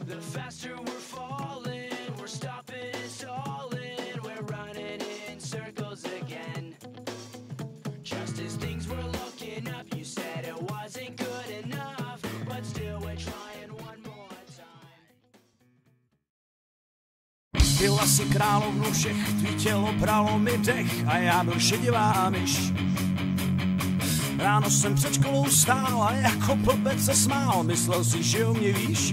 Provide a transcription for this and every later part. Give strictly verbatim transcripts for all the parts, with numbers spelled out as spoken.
Byla si královnu všech, tvý tělo bralo mi dech a já byl šedivá myš. Ráno jsem před školou stál a jako blbec se smál, myslel si, že o mě víš.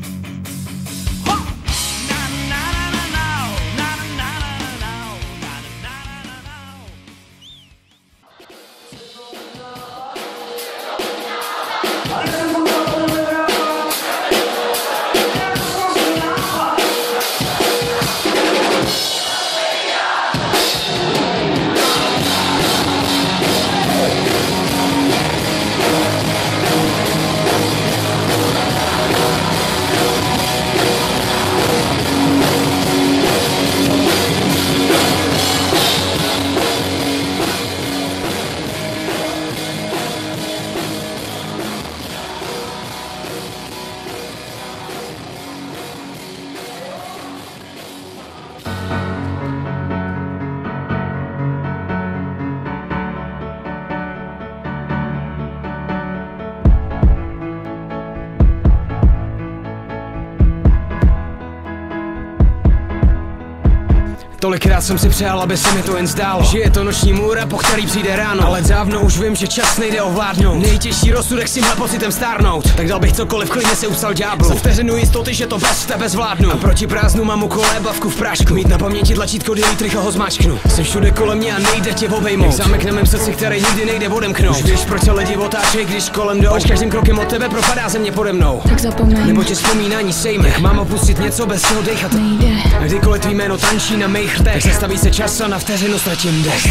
Tolikrát jsem si přál, aby se mi to jen zdálo, že je to noční můra, po který přijde ráno. Ale dávno už vím, že čas nejde ovládnout. Nejtěžší rozsudek s tímhle pocitem stárnout. Tak dal bych cokoliv, klidně se ustal ďáblu. Za vteřinu jistoty, že to bez tebe zvládnu. A proti prázdnu mám u kole bavku v prášku. Mít na paměti tlačítko delete, rychle ho zmáčknu. Jsem všude kolem mě a nejde tě obejmout. Jak zámek na mém srdci, který nikdy nejde odemknout. Už víš, proč se lidi otáčej, když kolem jdou. Až každým krokem od tebe propadá země pode mnou. Tak zapomeň, nebo tě vzpomínání sejme. Mám opustit něco, bez čeho dechat nejde. A kdykoliv tvý jméno tančí na mých rtech, tak zastaví se čas a na vteřinu ztratím dech.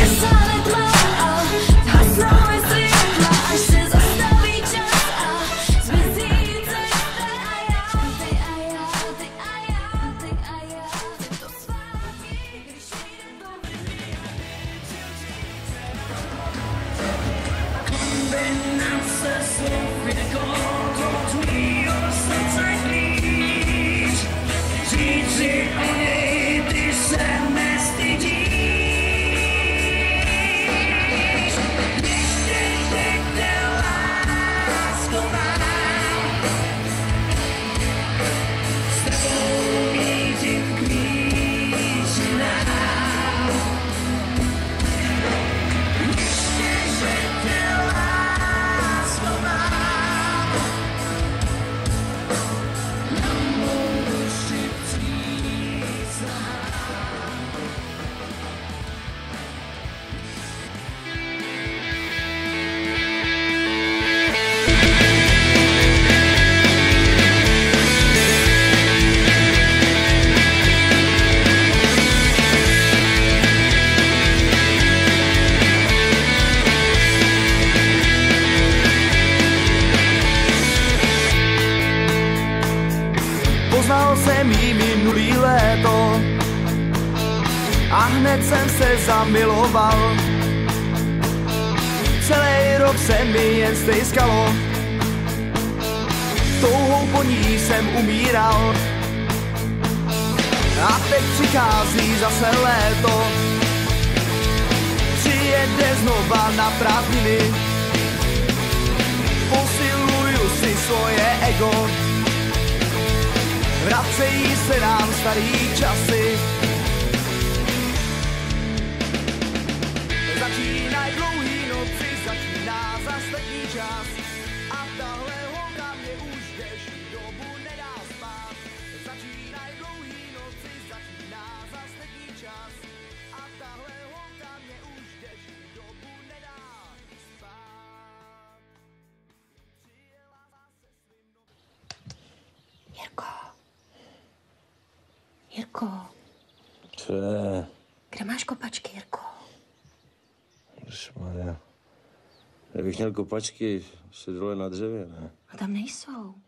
Poznal jsem jí minulý léto a hned jsem se zamiloval. Celý rok se mi jen stejskalo, touhou po ní jsem umíral. A teď přichází zase léto, přijede znova na prázdniny. Posiluju si svoje ego, vracejí se nám starý časy. Začínají dlouhý noci, začíná zas letní čas. A tahle holka mě už delší dobu nedá spát. Začínají dlouhý noci, začíná zas letní čas. A tahle holka mě už delší dobu nedá spát. Přijela zase svým do... Jirko. Jirko. Co je? Kde máš kopačky, Jirko? Ježišmarja. Kdybych měl kopačky, si dole na dřevě, ne? A tam nejsou.